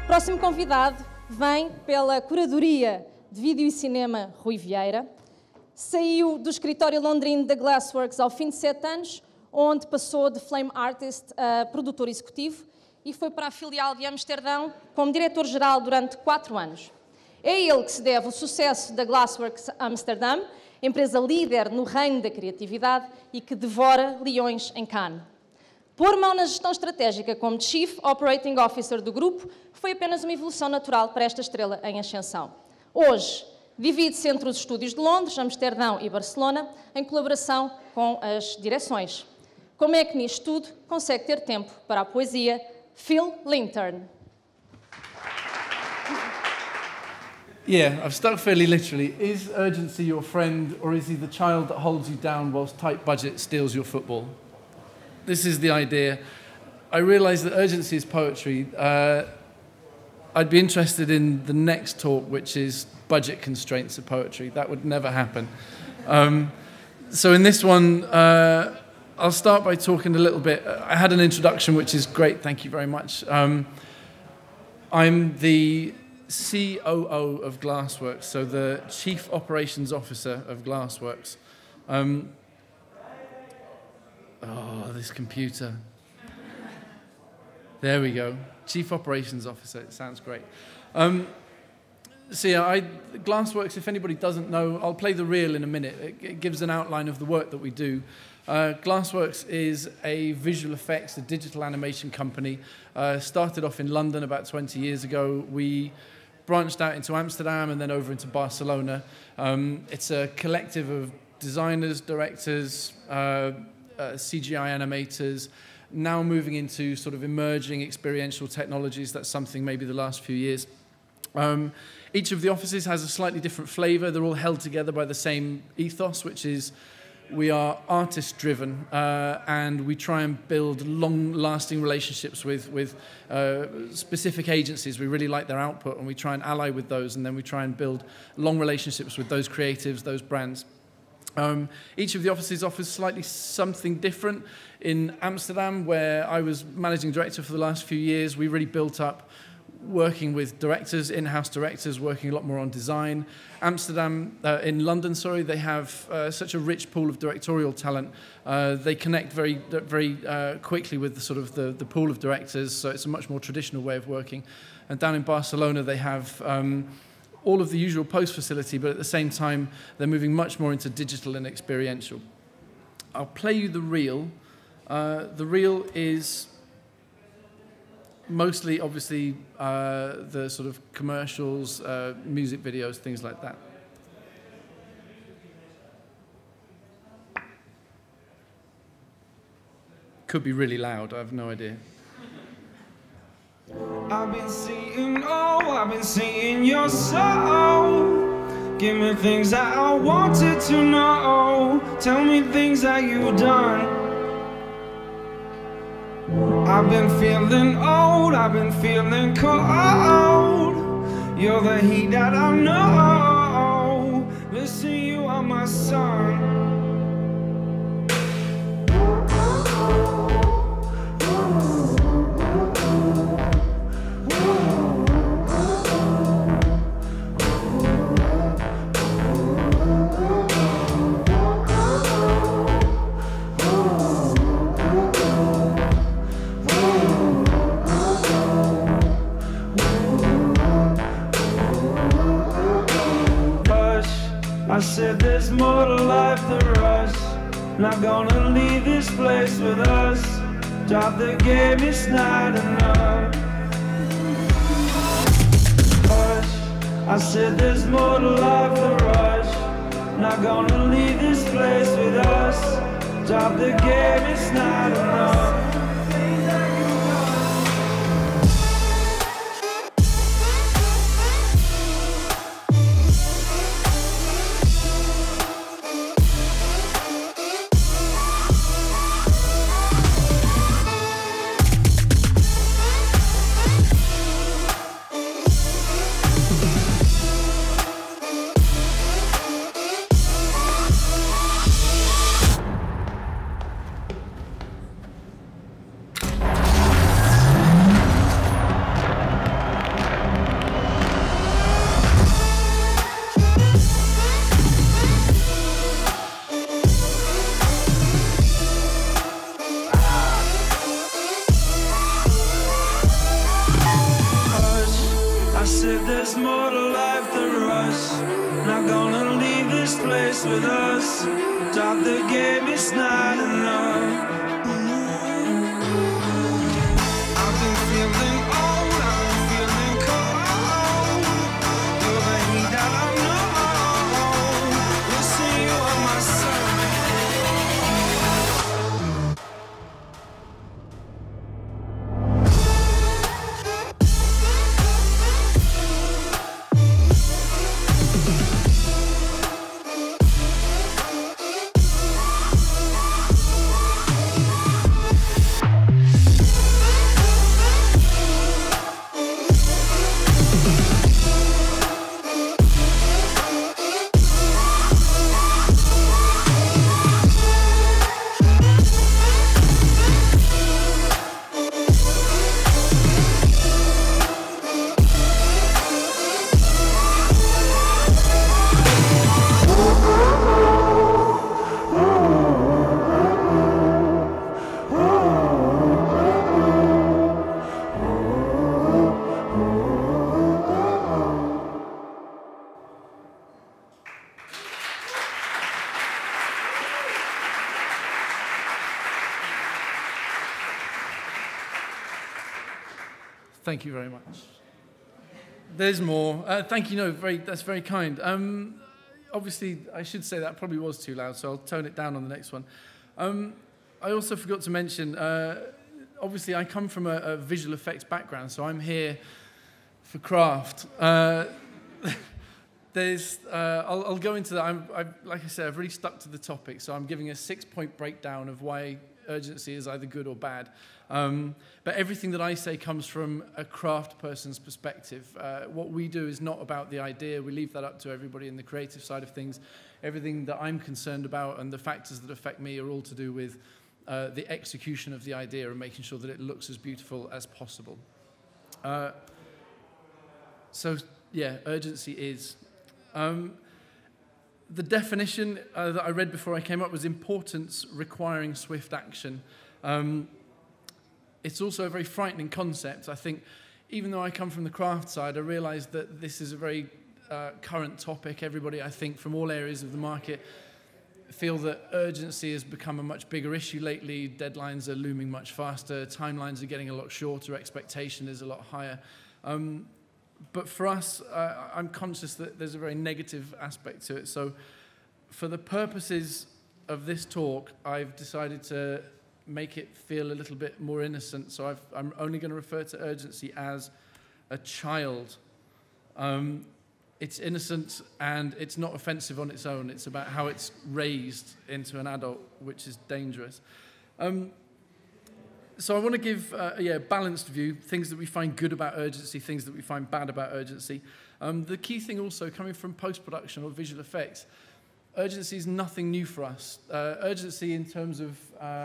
próximo convidado vem pela curadoria de vídeo e cinema Rui Vieira. Saiu do escritório londrino da Glassworks ao fim de 7 anos, onde passou de flame artist a produtor executivo e foi para a filial de Amsterdão como diretor-geral durante 4 anos. É a ele que se deve o sucesso da Glassworks Amsterdam, empresa líder no reino da criatividade e que devora leões em Cannes. Pôr mão na gestão estratégica como Chief Operating Officer do grupo foi apenas uma evolução natural para esta estrela em ascensão. Hoje, divide-se entre os estúdios de Londres, Amsterdão e Barcelona, em colaboração com as direções. Como é que nisto tudo consegue ter tempo para a poesia? Phil Lintern. Yeah, I've stuck fairly literally. Is urgency your friend, or is he the child that holds you down whilst tight budget steals your football? This is the idea. I realise that urgency is poetry. I'd be interested in the next talk, which is budget constraints of poetry. That would never happen. So in this one, I'll start by talking a little bit. I had an introduction, which is great. Thank you very much. I'm the COO of Glassworks, so the Chief Operations Officer of Glassworks. Oh, this computer. There we go. Chief Operations Officer. It sounds great. So yeah, Glassworks, if anybody doesn't know, I'll play the reel in a minute. It gives an outline of the work that we do. Glassworks is a visual effects, a digital animation company. Started off in London about 20 years ago. We branched out into Amsterdam and then over into Barcelona. It's a collective of designers, directors, CGI animators, now moving into sort of emerging experiential technologies. That's something maybe the last few years. Each of the offices has a slightly different flavor. They're all held together by the same ethos, which is we are artist-driven, and we try and build long-lasting relationships with specific agencies. We really like their output, and we try and ally with those, and then we try and build long relationships with those creatives, those brands. Each of the offices offers slightly something different. In Amsterdam, where I was managing director for the last few years, we really built up working with directors, in-house directors, working a lot more on design. In London, sorry, they have such a rich pool of directorial talent. They connect very quickly with the sort of the pool of directors, so it's a much more traditional way of working. And down in Barcelona, they have all of the usual post facility, but at the same time, they're moving much more into digital and experiential. I'll play you the reel. The reel is mostly, obviously, the sort of commercials, music videos, things like that. Could be really loud, I have no idea. I've been seeing your soul. Give me things that I wanted to know. Tell me things that you've done. I've been feeling old, I've been feeling cold. You're the heat that I know. Listen, you are my sun. I said there's more to life than rush. Not gonna leave this place with us. Drop the game, it's not enough. Hush. I said there's more to life than rush. Not gonna leave this place with us. Drop the game, it's not enough. said there's more to life than rush. Not gonna leave this place with us. Top the game, it's not enough. I've been feeling old, I've been feeling cold. You're the heat that I know. Listen, you are my sun. Thank you very much. There's more. Thank you. No, that's very kind. Obviously, I should say that probably was too loud, so I'll tone it down on the next one. I also forgot to mention, obviously, I come from a visual effects background, so I'm here for craft. I'll go into that. Like I said, I've really stuck to the topic, so I'm giving a 6-point breakdown of why urgency is either good or bad. But everything that I say comes from a craft person's perspective. What we do is not about the idea. We leave that up to everybody in the creative side of things. Everything that I'm concerned about and the factors that affect me are all to do with the execution of the idea and making sure that it looks as beautiful as possible. So, yeah, urgency is. The definition that I read before I came up was importance requiring swift action. It's also a very frightening concept. I think even though I come from the craft side, I realize that this is a very current topic. Everybody, I think, from all areas of the market feel that urgency has become a much bigger issue lately. Deadlines are looming much faster. Timelines are getting a lot shorter. Expectation is a lot higher. But for us, I'm conscious that there's a very negative aspect to it. So for the purposes of this talk, I've decided to make it feel a little bit more innocent. So I'm only going to refer to urgency as a child. It's innocent and it's not offensive on its own. It's about how it's raised into an adult, which is dangerous. So I want to give a balanced view, things that we find good about urgency, things that we find bad about urgency. The key thing also, coming from post-production or visual effects, urgency is nothing new for us. Urgency in terms of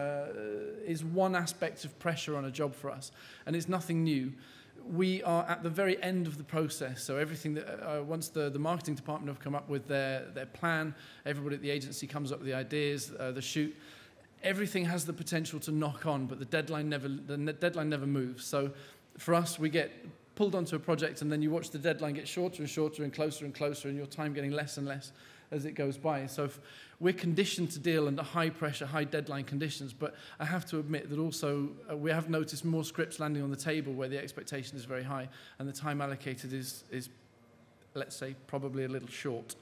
is one aspect of pressure on a job for us, and it's nothing new. We are at the very end of the process, so everything that once the marketing department have come up with their plan, everybody at the agency comes up with the ideas, the shoot. Everything has the potential to knock on, but the deadline never moves. So for us, we get pulled onto a project, and then you watch the deadline get shorter and shorter and closer, and your time getting less and less as it goes by. So we're conditioned to deal under high pressure, high deadline conditions, but I have to admit that also we have noticed more scripts landing on the table where the expectation is very high and the time allocated is let's say, probably a little short.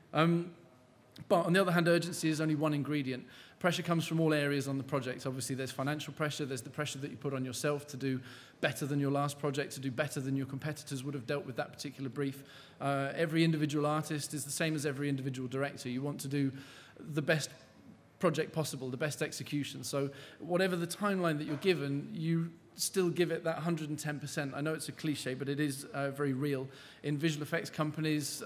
But on the other hand, urgency is only one ingredient. Pressure comes from all areas on the project. Obviously, there's financial pressure, there's the pressure that you put on yourself to do better than your last project, to do better than your competitors would have dealt with that particular brief. Every individual artist is the same as every individual director. You want to do the best project possible, the best execution. So whatever the timeline that you're given, you still give it that 110%. I know it's a cliche, but it is very real. In visual effects companies,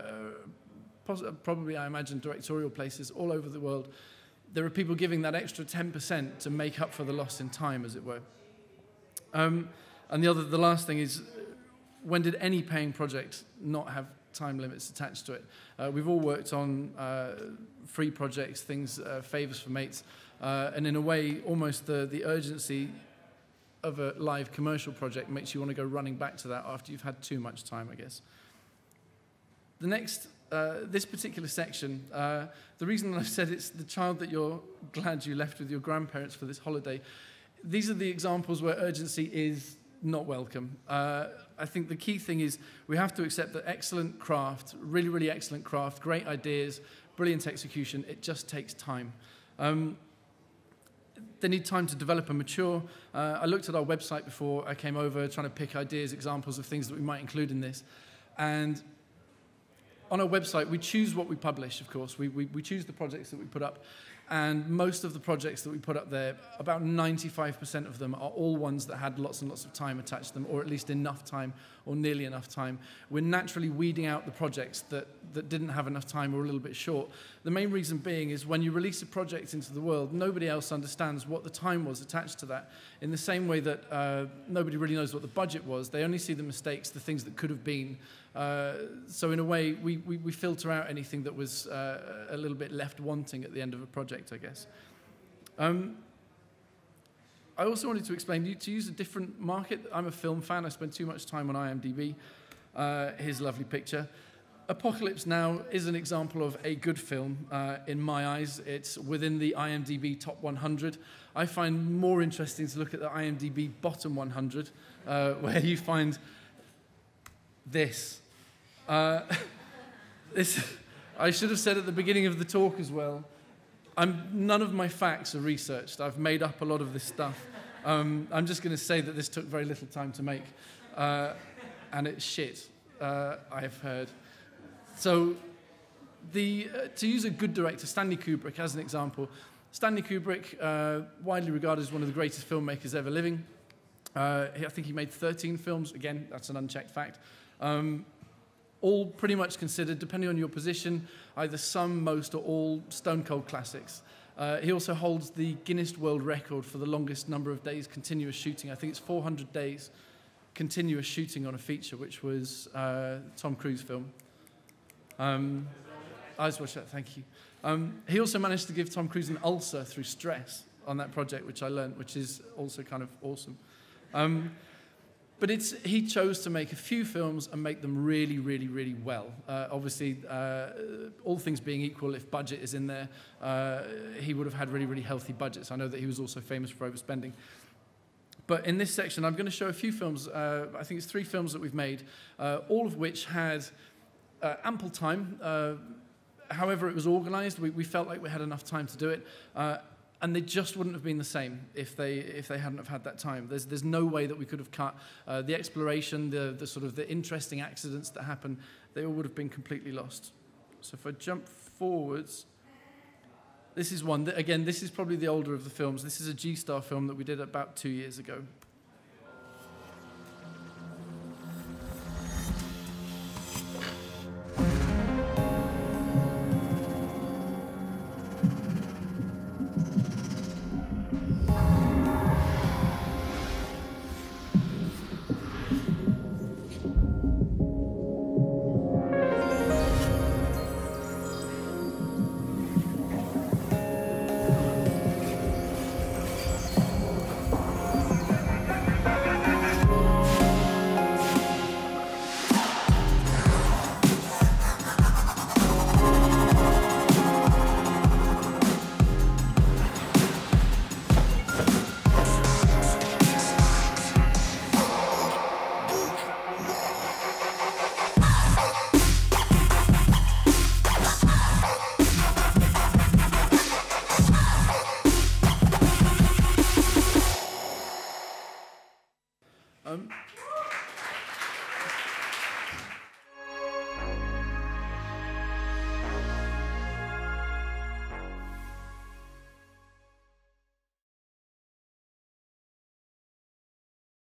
probably, I imagine, directorial places all over the world, there are people giving that extra 10% to make up for the loss in time, as it were. And the last thing is, when did any paying project not have time limits attached to it? We've all worked on free projects, things, favors for mates, and in a way, almost the urgency of a live commercial project makes you want to go running back to that after you've had too much time, I guess. The next, this particular section, the reason that I've said it's the child that you're glad you left with your grandparents for this holiday, these are the examples where urgency is not welcome. I think the key thing is we have to accept that excellent craft, really, really excellent craft, great ideas, brilliant execution, it just takes time. They need time to develop and mature. I looked at our website before I came over, trying to pick ideas, examples of things that we might include in this. And on our website, we choose what we publish, of course. We choose the projects that we put up. And most of the projects that we put up there, about 95% of them are all ones that had lots and lots of time attached to them, or at least enough time, or nearly enough time. We're naturally weeding out the projects that didn't have enough time or a little bit short. The main reason being is when you release a project into the world, nobody else understands what the time was attached to that. In the same way that nobody really knows what the budget was, they only see the mistakes, the things that could have been. So in a way, we filter out anything that was a little bit left wanting at the end of a project, I guess. I also wanted to explain, to use a different market. I'm a film fan. I spend too much time on IMDb. Here's a lovely picture. Apocalypse Now is an example of a good film in my eyes. It's within the IMDb top 100. I find more interesting to look at the IMDb bottom 100, where you find this. I should have said at the beginning of the talk as well, none of my facts are researched. I've made up a lot of this stuff. I'm just going to say that this took very little time to make. And it's shit, I've heard. So to use a good director, Stanley Kubrick as an example. Stanley Kubrick, widely regarded as one of the greatest filmmakers ever living. I think he made 13 films. Again, that's an unchecked fact. All pretty much considered, depending on your position, either some, most, or all stone cold classics. He also holds the Guinness World Record for the longest number of days continuous shooting. I think it's 400 days continuous shooting on a feature, which was Tom Cruise film. Eyes watch that, thank you. He also managed to give Tom Cruise an ulcer through stress on that project, which I learned, which is also kind of awesome. But he chose to make a few films and make them really, really, really well. Obviously, all things being equal, if budget is in there, he would have had really, really healthy budgets. I know that he was also famous for overspending. But in this section, I'm going to show a few films. I think it's 3 films that we've made, all of which had ample time. However it was organized, we felt like we had enough time to do it. And they just wouldn't have been the same if they hadn't have had that time. There's no way that we could have cut the exploration, the sort of the interesting accidents that happen. They all would have been completely lost. So if I jump forwards, this is one. Again, this is probably the older of the films. This is a G-Star film that we did about 2 years ago,